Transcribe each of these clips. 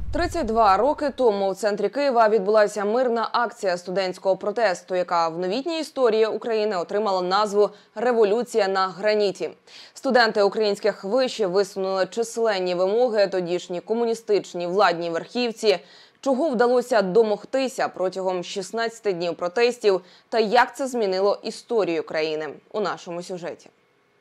32 роки тому у центрі Києва відбулася мирна акція студентського протесту, яка в новітній історії України отримала назву «Революція на граніті». Студенти українських вишів висунули численні вимоги тодішній комуністичній владній верхівці, чого вдалося домогтися протягом 16 днів протестів та як це змінило історію країни у нашому сюжеті.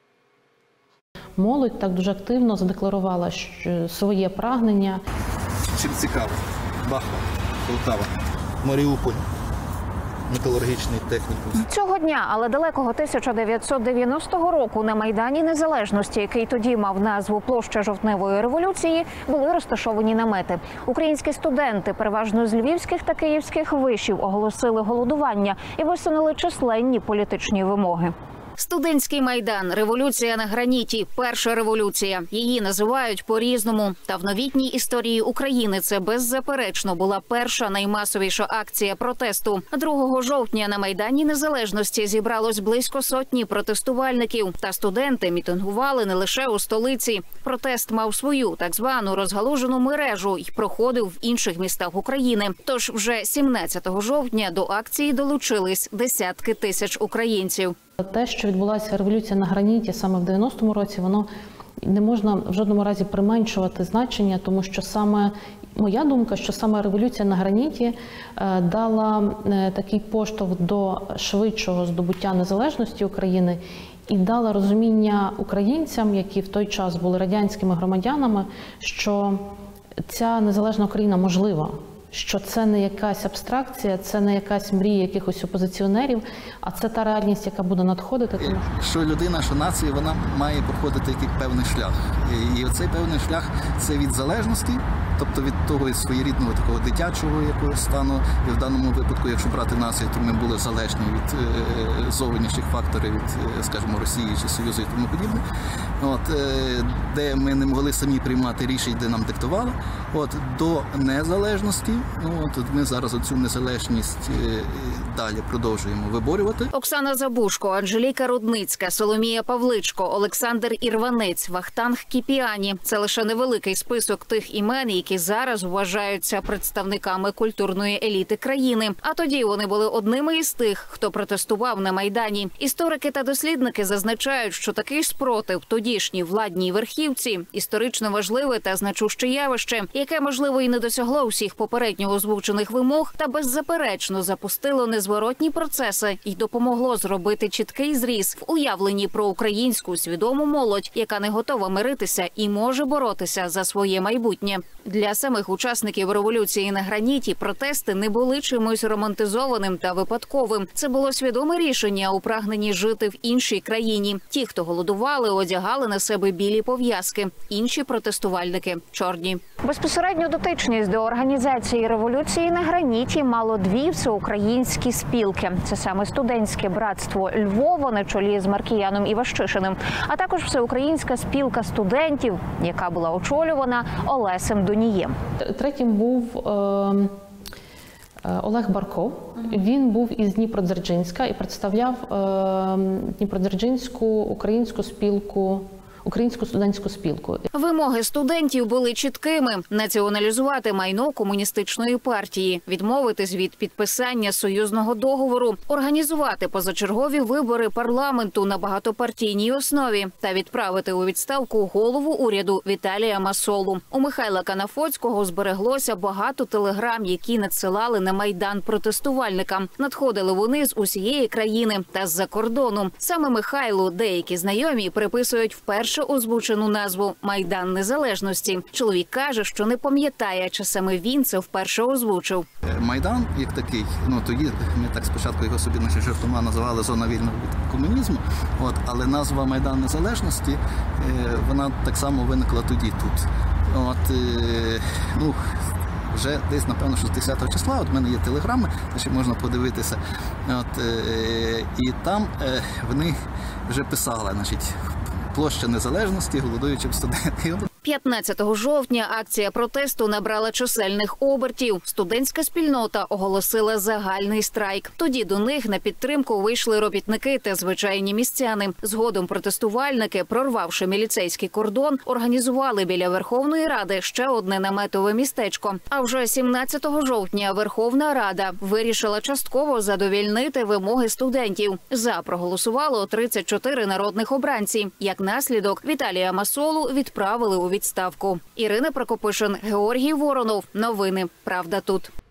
Молодь так дуже активно задекларувала своє прагнення. Чим цікаво? Бахмут, Полтава, Маріуполь, металургічний технікум. Цього дня, але далекого 1990 року на Майдані Незалежності, який тоді мав назву «Площа Жовтневої революції», були розташовані намети. Українські студенти, переважно з львівських та київських вишів, оголосили голодування і висунули численні політичні вимоги. Студентський майдан – революція на граніті, перша революція. Її називають по-різному. Та в новітній історії України це беззаперечно була перша наймасовіша акція протесту. 2 жовтня на Майдані Незалежності зібралось близько сотні протестувальників. Та студенти мітингували не лише у столиці. Протест мав свою так звану розгалужену мережу і проходив в інших містах України. Тож вже 17 жовтня до акції долучились десятки тисяч українців. Те, що відбулася революція на граніті саме в 90-му році, воно не можна в жодному разі применшувати значення, тому що саме, моя думка, що саме революція на граніті дала такий поштовх до швидшого здобуття незалежності України і дала розуміння українцям, які в той час були радянськими громадянами, що ця незалежна Україна можлива. Що це не якась абстракція, це не якась мрія якихось опозиціонерів, а це та реальність, яка буде надходити. Що людина, що нація, вона має проходити якийсь певний шлях. І оцей певний шлях – це від залежності, тобто від того своєрідного такого дитячого якогось стану. І в даному випадку, якщо брати націю, то ми були залежні від зовнішніх факторів, від, скажімо, Росії чи Союзу і тому подібне. Де ми не могли самі приймати рішення, де нам диктували. До незалежності. Ми зараз оцю незалежність далі продовжуємо виборювати. Оксана Забушко, Анжеліка Рудницька, Соломія Павличко, Олександр Ірванець, Вахтанг Кіпіані – це лише невеликий список тих імен, які зараз вважаються представниками культурної еліти країни. А тоді вони були одними із тих, хто протестував на Майдані. Історики та дослідники зазначають, що такий спротив тодішній владній верхівці – історично важливе та значуще явище, яке, можливо, і не досягло усіх попередньо озвучених вимог, та беззаперечно запустило незворотні процеси і допомогло зробити чіткий зріз в уявленні про українську свідому молодь, яка не готова миритися і може боротися за своє майбутнє. Для самих учасників революції на граніті протести не були чимось романтизованим та випадковим. Це було свідоме рішення у прагненні жити в іншій країні. Ті, хто голодували, одягали на себе білі пов'язки. Інші протестувальники – чорні. Безпосередньо дотичність до організації революції на граніті мало 2 всеукраїнські спілки. Це саме студентське братство Львова на чолі з Маркіяном Іващишиним, а також всеукраїнська спілка студентів, яка була очолювана Олесем Донієм. Третім був Олег Барков. Він був із Дніпродзержинська і представляв Дніпродзержинську українську спілку. Українську студентську спілку. Вимоги студентів були чіткими – націоналізувати майно комуністичної партії, відмовитись від підписання союзного договору, організувати позачергові вибори парламенту на багатопартійній основі та відправити у відставку голову уряду Віталія Масолу. У Михайла Канафоцького збереглося багато телеграм, які надсилали на Майдан протестувальникам. Надходили вони з усієї країни та з-за кордону. Саме Михайлу деякі знайомі приписують вперше озвучену назву «Майдан Незалежності». Чоловік каже, що не пам'ятає, чи саме він це вперше озвучив. Майдан, як такий, тоді ми так спочатку його собі жартома називали «Зона вільного від комунізму», але назва «Майдан Незалежності», вона так само виникла тоді тут. Вже десь, напевно, 60 числа, в мене є телеграми, ще можна подивитися, і там вони вже писали, площа Незалежності голодуючим студентам. 15 жовтня акція протесту набрала чисельних обертів. Студентська спільнота оголосила загальний страйк. Тоді до них на підтримку вийшли робітники та звичайні містяни. Згодом протестувальники, прорвавши міліцейський кордон, організували біля Верховної Ради ще одне наметове містечко. А вже 17 жовтня Верховна Рада вирішила частково задовільнити вимоги студентів. За проголосувало 34 народних обранці. Як наслідок, Віталія Масолу відправили у відставку. Ірина Прокопишин, Георгій Воронов. Новини. Правда тут.